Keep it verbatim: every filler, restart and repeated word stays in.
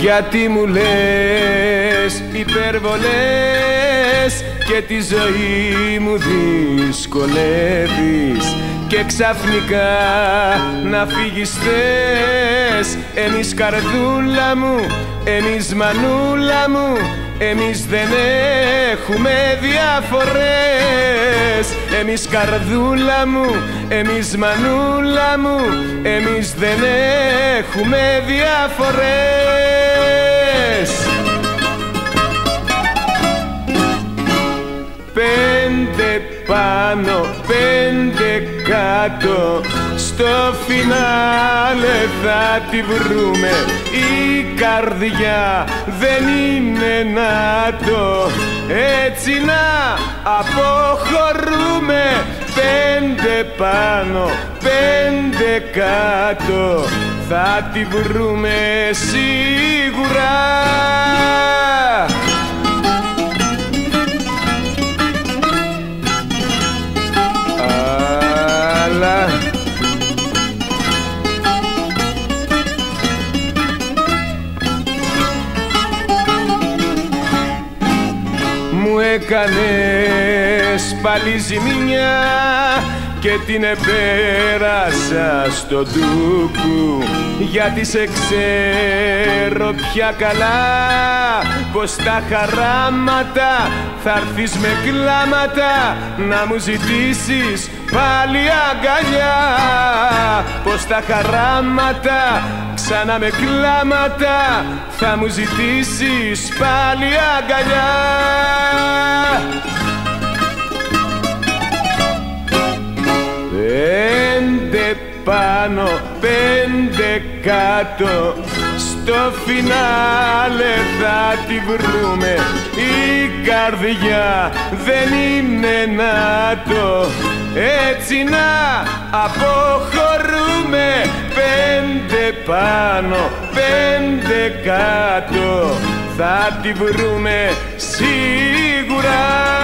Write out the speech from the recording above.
Γιατί μου λες υπερβολές και τη ζωή μου δυσκολεύεις και ξαφνικά να φύγεις θες. Εμείς καρδούλα μου, εμείς μανούλα μου, εμείς δεν έχουμε διαφορές. Εμείς καρδούλα μου, εμείς μανούλα μου, εμείς δεν έχουμε διαφορές. Πέντε πάνω, πέντε κάτω, στο φινάλε θα τη βρούμε. Η καρδιά δεν είναι νάτο, έτσι να αποχωρούμε. Πέντε πάνω, πέντε κάτω, θα τη βρούμε σίγουρα. Αλλά μου έκανες πάλι ζημιά και την επέρασα στο ντούκου, γιατί σε ξέρω πια καλά πως τα χαράματα θα έρθεις με κλάματα να μου ζητήσεις πάλι αγκαλιά. Πως τα χαράματα ξανά με κλάματα θα μου ζητήσεις πάλι αγκαλιά. Πέντε πάνω, πέντε κάτω, στο φινάλε θα τη βρούμε. Η καρδιά δεν είναι νάτο, έτσι να αποχωρούμε. Πέντε πάνω, πέντε κάτω, θα τη βρούμε σίγουρα.